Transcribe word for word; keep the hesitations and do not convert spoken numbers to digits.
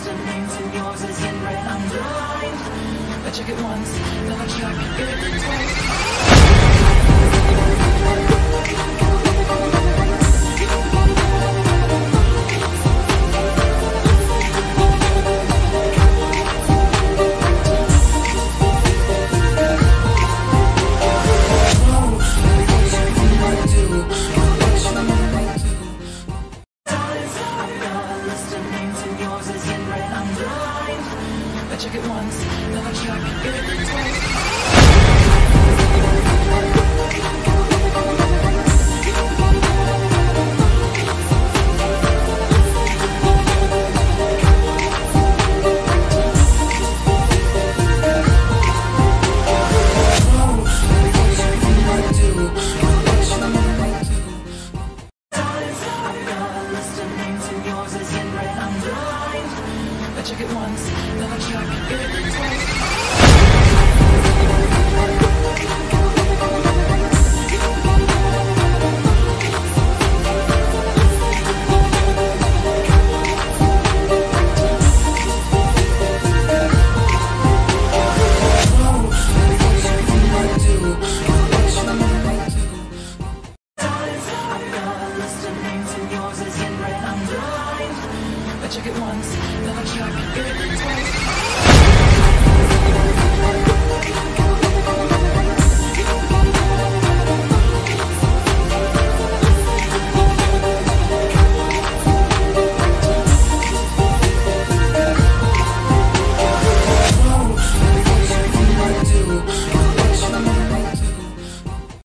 listening to yours is in red. I'm blind. I check it once, then I check it twice. Check it once, then I check it twice. Check it once, then I check it twice. Check it once, then I check it twice.